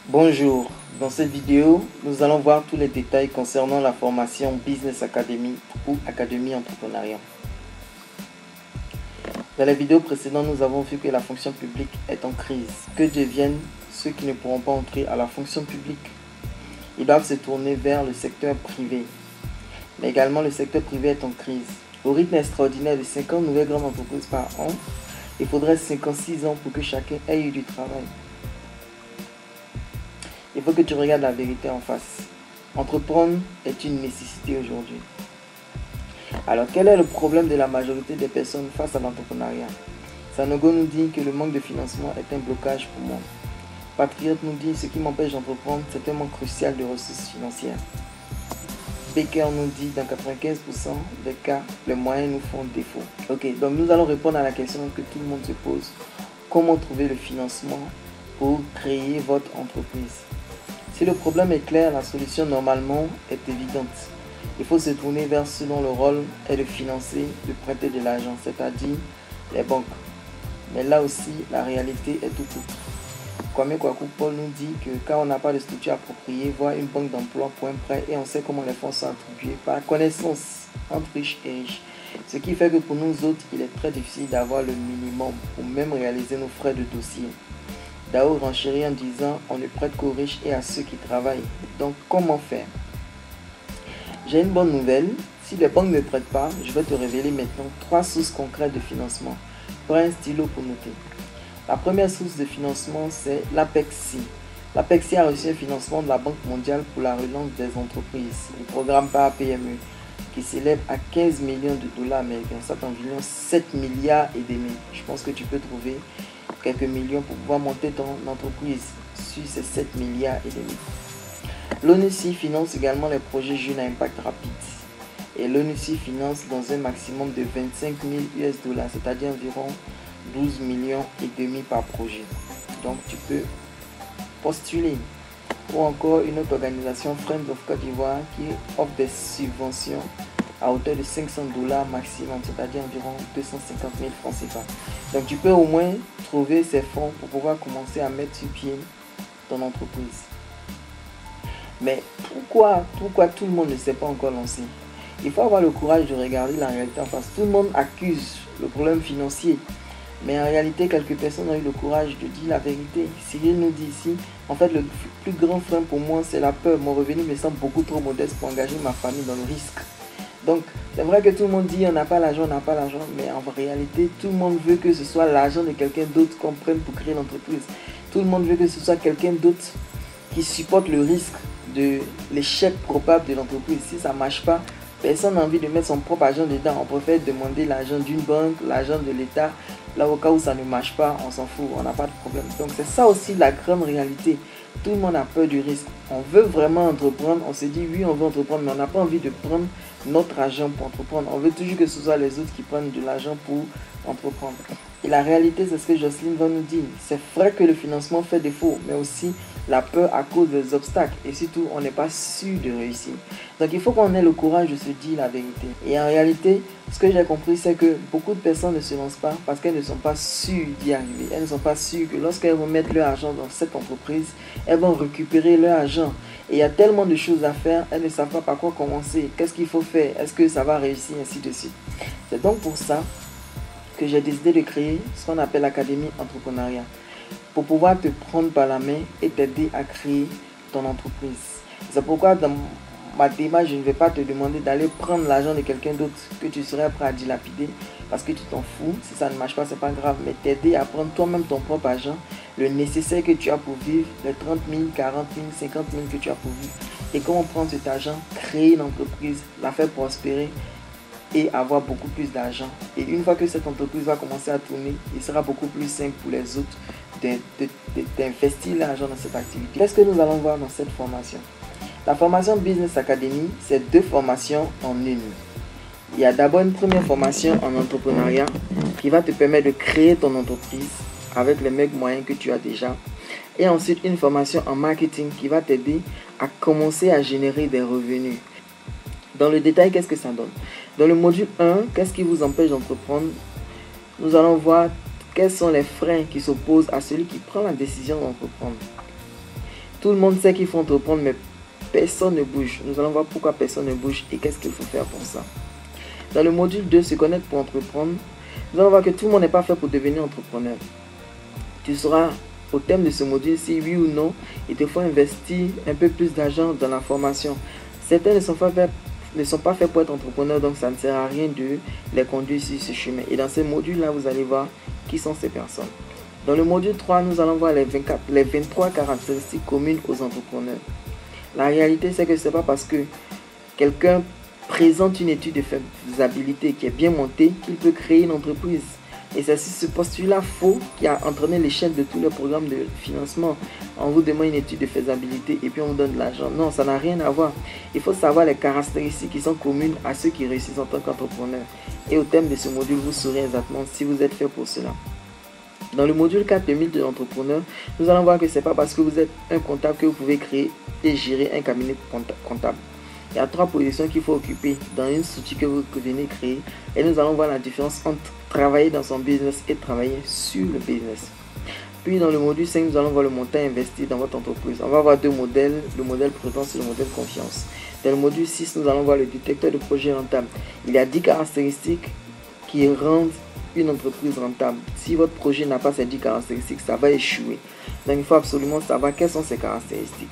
Bonjour, dans cette vidéo, nous allons voir tous les détails concernant la formation Business Academy ou Académie Entrepreneuriat. Dans la vidéo précédente, nous avons vu que la fonction publique est en crise. Que deviennent ceux qui ne pourront pas entrer à la fonction publique? Ils doivent se tourner vers le secteur privé. Mais également, le secteur privé est en crise. Au rythme extraordinaire de 50 nouvelles grandes entreprises par an, il faudrait 56 ans pour que chacun ait eu du travail. Il faut que tu regardes la vérité en face. Entreprendre est une nécessité aujourd'hui. Alors, quel est le problème de la majorité des personnes face à l'entrepreneuriat? Sanogo nous dit que le manque de financement est un blocage pour moi. Patriote nous dit ce qui m'empêche d'entreprendre, c'est un manque crucial de ressources financières. Baker nous dit dans 95% des cas, les moyens nous font défaut. Ok, donc nous allons répondre à la question que tout le monde se pose. Comment trouver le financement pour créer votre entreprise? Si le problème est clair, la solution normalement est évidente. Il faut se tourner vers ce dont le rôle est de financer, de prêter de l'argent, c'est-à-dire les banques. Mais là aussi, la réalité est tout autre. Kwame Kwaku Paul nous dit que quand on n'a pas de structure appropriée, voir une banque d'emploi pour un prêt et on sait comment les fonds sont attribués par connaissance entre riches et riches. Ce qui fait que pour nous autres, il est très difficile d'avoir le minimum pour même réaliser nos frais de dossier. Dao renchérit en disant on ne prête qu'aux riches et à ceux qui travaillent. Donc comment faire? J'ai une bonne nouvelle. Si les banques ne prêtent pas, je vais te révéler maintenant 3 sources concrètes de financement. Prends un stylo pour noter. La première source de financement, c'est l'APEXI. L'APEXI a reçu un financement de la Banque mondiale pour la relance des entreprises, le programme par PME, qui s'élève à 15 millions de dollars américains, soit environ 7 milliards et demi. Je pense que tu peux trouver quelques millions pour pouvoir monter ton entreprise sur ces 7 milliards et demi. L'ONUCI finance également les projets jeunes à impact rapide. Et l'ONUCI finance dans un maximum de 25 000 US dollars, c'est-à-dire environ 12 millions et demi par projet. Donc tu peux postuler. Ou encore une autre organisation, Friends of Côte d'Ivoire, qui offre des subventions à hauteur de 500 dollars maximum, c'est-à-dire environ 250 000 francs CFA. Donc tu peux au moins trouver ces fonds pour pouvoir commencer à mettre sur pied ton entreprise. Mais pourquoi tout le monde ne s'est pas encore lancé? Il faut avoir le courage de regarder la réalité en face. Tout le monde accuse le problème financier. Mais en réalité, quelques personnes ont eu le courage de dire la vérité. Cyril nous dit ici, en fait, le plus grand frein pour moi, c'est la peur. Mon revenu me semble beaucoup trop modeste pour engager ma famille dans le risque. Donc, c'est vrai que tout le monde dit on n'a pas l'argent, mais en réalité, tout le monde veut que ce soit l'argent de quelqu'un d'autre qu'on prenne pour créer l'entreprise. Tout le monde veut que ce soit quelqu'un d'autre qui supporte le risque de l'échec probable de l'entreprise. Si ça ne marche pas, personne n'a envie de mettre son propre argent dedans. On préfère demander l'argent d'une banque, l'argent de l'État. Là, au cas où ça ne marche pas, on s'en fout, on n'a pas de problème. Donc, c'est ça aussi la grande réalité. Tout le monde a peur du risque. On veut vraiment entreprendre. On se dit, oui, on veut entreprendre, mais on n'a pas envie de prendre notre argent pour entreprendre. On veut toujours que ce soit les autres qui prennent de l'argent pour entreprendre. Et la réalité, c'est ce que Jocelyne va nous dire. C'est vrai que le financement fait défaut, mais aussi la peur à cause des obstacles. Et surtout, on n'est pas sûr de réussir. Donc, il faut qu'on ait le courage de se dire la vérité. Et en réalité, ce que j'ai compris, c'est que beaucoup de personnes ne se lancent pas parce qu'elles ne sont pas sûres d'y arriver. Elles ne sont pas sûres que lorsqu'elles vont mettre leur argent dans cette entreprise, elles vont récupérer leur argent. Et il y a tellement de choses à faire, elles ne savent pas par quoi commencer. Qu'est-ce qu'il faut faire? Est-ce que ça va réussir? Ainsi de suite. C'est donc pour ça que j'ai décidé de créer ce qu'on appelle l'Académie Entrepreneuriat, pour pouvoir te prendre par la main et t'aider à créer ton entreprise. C'est pourquoi dans ma démarche, je ne vais pas te demander d'aller prendre l'argent de quelqu'un d'autre que tu serais prêt à dilapider parce que tu t'en fous. Si ça ne marche pas, c'est pas grave, mais t'aider à prendre toi-même ton propre argent, le nécessaire que tu as pour vivre, les 30 000, 40 000, 50 000 que tu as pour vivre. Et comment prendre cet argent, créer une entreprise, la faire prospérer et avoir beaucoup plus d'argent. Et une fois que cette entreprise va commencer à tourner, il sera beaucoup plus simple pour les autres d'investir l'argent dans cette activité. Qu'est-ce que nous allons voir dans cette formation? La formation Business Academy, c'est 2 formations en une. Il y a d'abord une première formation en entrepreneuriat qui va te permettre de créer ton entreprise avec les mêmes moyens que tu as déjà. Et ensuite, une formation en marketing qui va t'aider à commencer à générer des revenus. Dans le détail, qu'est-ce que ça donne? Dans le module 1, qu'est-ce qui vous empêche d'entreprendre? Nous allons voir quels sont les freins qui s'opposent à celui qui prend la décision d'entreprendre. Tout le monde sait qu'il faut entreprendre, mais personne ne bouge. Nous allons voir pourquoi personne ne bouge et qu'est-ce qu'il faut faire pour ça. Dans le module 2, se connaître pour entreprendre, nous allons voir que tout le monde n'est pas fait pour devenir entrepreneur. Tu sauras au thème de ce module si oui ou non, il te faut investir un peu plus d'argent dans la formation. Certains ne sont pas faits pour être entrepreneurs, donc ça ne sert à rien de les conduire sur ce chemin. Et dans ce module-là, vous allez voir qui sont ces personnes. Dans le module 3, nous allons voir les 23 caractéristiques communes aux entrepreneurs. La réalité, c'est que ce n'est pas parce que quelqu'un présente une étude de faisabilité qui est bien montée qu'il peut créer une entreprise. Et c'est ce postulat faux qui a entraîné l'échec de tous les programmes de financement. On vous demande une étude de faisabilité et puis on vous donne de l'argent. Non, ça n'a rien à voir. Il faut savoir les caractéristiques qui sont communes à ceux qui réussissent en tant qu'entrepreneur. Et au thème de ce module, vous saurez exactement si vous êtes fait pour cela. Dans le module 4, le mythe de l'entrepreneur, nous allons voir que ce n'est pas parce que vous êtes un comptable que vous pouvez créer et gérer un cabinet comptable. Il y a 3 positions qu'il faut occuper dans une structure que vous venez créer. Et nous allons voir la différence entre travailler dans son business et travailler sur le business. Puis dans le module 5, nous allons voir le montant investi dans votre entreprise. On va voir 2 modèles, le modèle prudence et le modèle confiance. Dans le module 6, nous allons voir le détecteur de projet rentable. Il y a 10 caractéristiques qui rendent une entreprise rentable. Si votre projet n'a pas ces 10 caractéristiques, ça va échouer. Donc il faut absolument savoir quelles sont ces caractéristiques.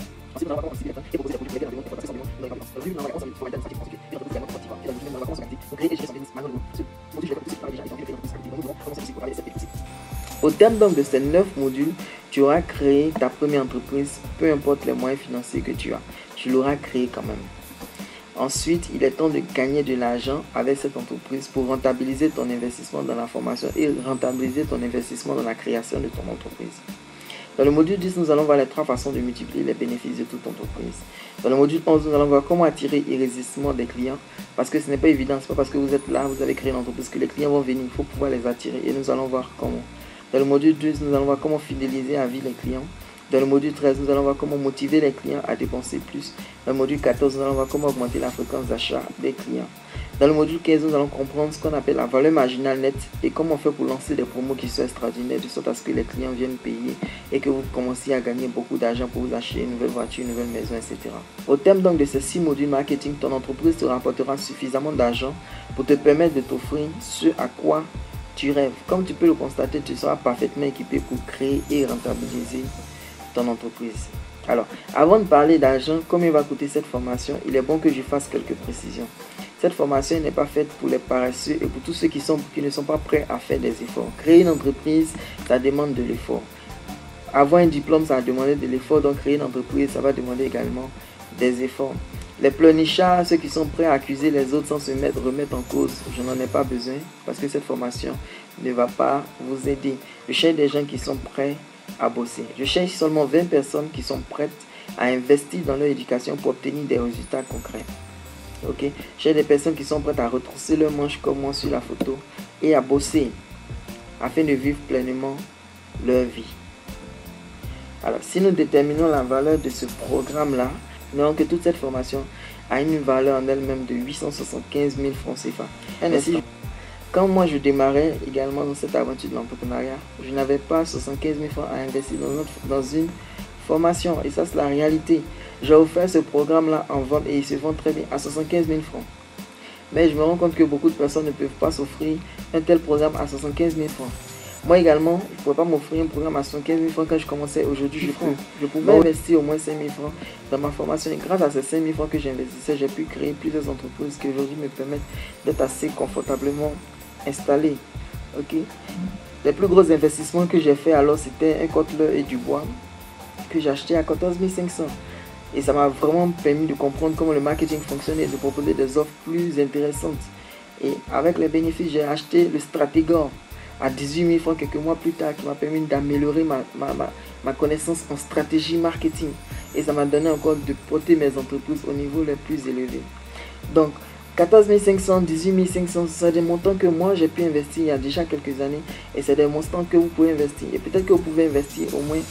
Au terme donc de ces 9 modules, tu auras créé ta première entreprise, peu importe les moyens financiers que tu as. Tu l'auras créé quand même. Ensuite, il est temps de gagner de l'argent avec cette entreprise pour rentabiliser ton investissement dans la formation et rentabiliser ton investissement dans la création de ton entreprise. Dans le module 10, nous allons voir les 3 façons de multiplier les bénéfices de toute entreprise. Dans le module 11, nous allons voir comment attirer irrésistible des clients. Parce que ce n'est pas évident, ce n'est pas parce que vous êtes là, vous avez créé une entreprise que les clients vont venir. Il faut pouvoir les attirer et nous allons voir comment. Dans le module 12, nous allons voir comment fidéliser à vie les clients. Dans le module 13, nous allons voir comment motiver les clients à dépenser plus. Dans le module 14, nous allons voir comment augmenter la fréquence d'achat des clients. Dans le module 15, nous allons comprendre ce qu'on appelle la valeur marginale nette et comment on fait pour lancer des promos qui soient extraordinaires de sorte à ce que les clients viennent payer et que vous commenciez à gagner beaucoup d'argent pour vous acheter une nouvelle voiture, une nouvelle maison, etc. Au terme donc de ces 6 modules marketing, ton entreprise te rapportera suffisamment d'argent pour te permettre de t'offrir ce à quoi tu rêves. Comme tu peux le constater, tu seras parfaitement équipé pour créer et rentabiliser ton entreprise. Alors, avant de parler d'argent, combien va coûter cette formation, il est bon que je fasse quelques précisions. Cette formation n'est pas faite pour les paresseux et pour tous ceux qui ne sont pas prêts à faire des efforts. Créer une entreprise, ça demande de l'effort. Avoir un diplôme, ça va demander de l'effort. Donc, créer une entreprise, ça va demander également des efforts. Les pleurnichards, ceux qui sont prêts à accuser les autres sans se remettre en cause, je n'en ai pas besoin parce que cette formation ne va pas vous aider. Je cherche des gens qui sont prêts à bosser. Je cherche seulement 20 personnes qui sont prêtes à investir dans leur éducation pour obtenir des résultats concrets. Ok, j'ai des personnes qui sont prêtes à retrousser leurs manches comme moi sur la photo et à bosser afin de vivre pleinement leur vie. Alors, si nous déterminons la valeur de ce programme-là, nous verrons que toute cette formation a une valeur en elle-même de 875 000 francs CFA. Quand moi je démarrais également dans cette aventure de l'entrepreneuriat, je n'avais pas 75 000 francs à investir dans une formation. Et ça, c'est la réalité. J'ai offert ce programme-là en vente et il se vend très bien à 75 000 francs. Mais je me rends compte que beaucoup de personnes ne peuvent pas s'offrir un tel programme à 75 000 francs. Moi également, je ne pouvais pas m'offrir un programme à 75 000 francs quand je commençais. Aujourd'hui, je pouvais investir au moins 5 000 francs dans ma formation. Et grâce à ces 5 000 francs que j'investissais, j'ai pu créer plusieurs entreprises qui aujourd'hui me permettent d'être assez confortablement installé. Ok. Les plus gros investissements que j'ai fait alors, c'était un côteleur et du bois que j'ai acheté à 14 500. Et ça m'a vraiment permis de comprendre comment le marketing fonctionne et de proposer des offres plus intéressantes. Et avec les bénéfices, j'ai acheté le Stratégor à 18 000 francs quelques mois plus tard, qui m'a permis d'améliorer ma connaissance en stratégie marketing. Et ça m'a donné encore de porter mes entreprises au niveau le plus élevé. Donc, 14 500, 18 500, c'est des montants que moi j'ai pu investir il y a déjà quelques années. Et c'est des montants que vous pouvez investir. Et peut-être que vous pouvez investir au moins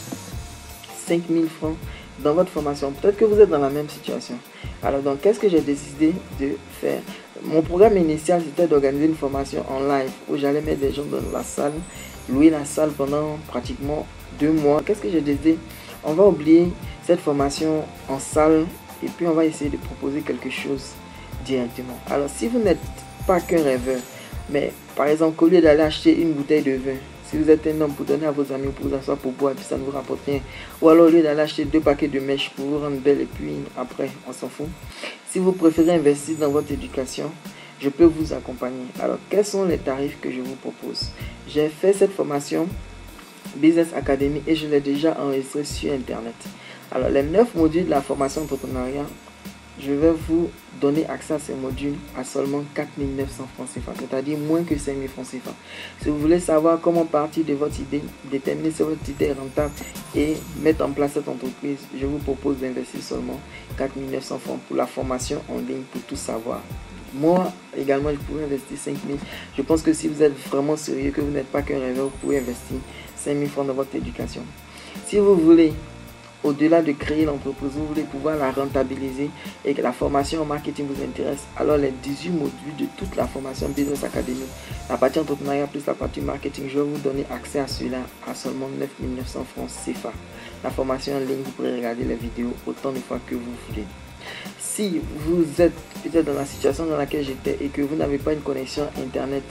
5 000 francs dans votre formation. Peut-être que vous êtes dans la même situation. Alors donc, qu'est-ce que j'ai décidé de faire? Mon programme initial, c'était d'organiser une formation en live où j'allais mettre des gens dans la salle, louer la salle pendant pratiquement 2 mois. Qu'est-ce que j'ai décidé? On va oublier cette formation en salle et puis on va essayer de proposer quelque chose directement. Alors si vous n'êtes pas qu'un rêveur, mais par exemple au lieu d'aller acheter une bouteille de vin, si vous êtes un homme, pour donner à vos amis, pour vous asseoir pour boire et puis ça ne vous rapporte rien, ou alors au lieu d'aller acheter 2 paquets de mèches pour vous rendre belle et puis après on s'en fout, si vous préférez investir dans votre éducation, je peux vous accompagner. Alors quels sont les tarifs que je vous propose? J'ai fait cette formation Business Academy et je l'ai déjà enregistré sur internet. Alors les 9 modules de la formation entrepreneuriat, je vais vous donner accès à ces modules à seulement 4 900 francs CFA, c'est-à-dire moins que 5 000 francs CFA. Si vous voulez savoir comment partir de votre idée, déterminer si votre idée est rentable et mettre en place cette entreprise, je vous propose d'investir seulement 4 900 francs pour la formation en ligne pour tout savoir. Moi, également, je pourrais investir 5 000. Je pense que si vous êtes vraiment sérieux, que vous n'êtes pas qu'un rêveur, vous pouvez investir 5 000 francs dans votre éducation. Si vous voulez, au-delà de créer l'entreprise, vous voulez pouvoir la rentabiliser et que la formation en marketing vous intéresse, alors les 18 modules de toute la formation Business Academy, la partie entrepreneuriat plus la partie marketing, je vais vous donner accès à cela à seulement 9 900 francs CFA. La formation en ligne, vous pourrez regarder les vidéos autant de fois que vous voulez. Si vous êtes peut-être dans la situation dans laquelle j'étais et que vous n'avez pas une connexion internet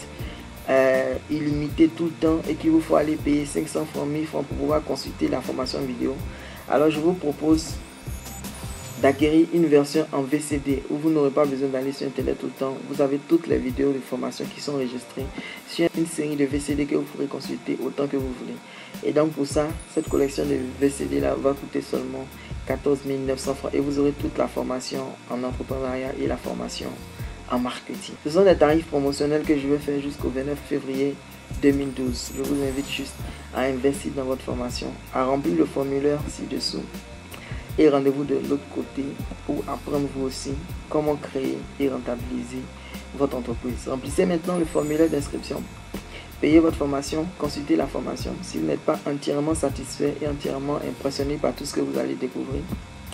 illimitée tout le temps et qu'il vous faut aller payer 500 francs, 1000 francs pour pouvoir consulter la formation vidéo, alors je vous propose d'acquérir une version en VCD où vous n'aurez pas besoin d'aller sur internet tout le temps. Vous avez toutes les vidéos de formation qui sont enregistrées sur une série de VCD que vous pourrez consulter autant que vous voulez. Et donc pour ça, cette collection de VCD là va coûter seulement 14 900 francs et vous aurez toute la formation en entrepreneuriat et la formation en marketing. Ce sont des tarifs promotionnels que je vais faire jusqu'au 29 février 2012. Je vous invite juste à investir dans votre formation, à remplir le formulaire ci-dessous et rendez-vous de l'autre côté pour apprendre vous aussi comment créer et rentabiliser votre entreprise. Remplissez maintenant le formulaire d'inscription, payez votre formation, consultez la formation. Si vous n'êtes pas entièrement satisfait et entièrement impressionné par tout ce que vous allez découvrir,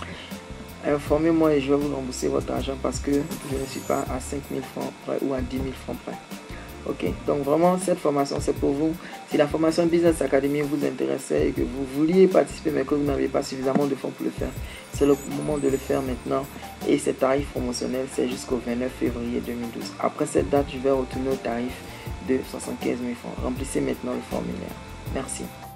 informez-moi et je vais vous rembourser votre argent parce que je ne suis pas à 5 000 francs près ou à 10 000 francs près. Ok, donc vraiment cette formation c'est pour vous. Si la formation Business Academy vous intéressait et que vous vouliez participer mais que vous n'avez pas suffisamment de fonds pour le faire, c'est le moment de le faire maintenant. Et ces tarifs promotionnels c'est jusqu'au 29 février 2012. Après cette date, je vais retourner au tarif de 75 000 francs. Remplissez maintenant le formulaire. Merci.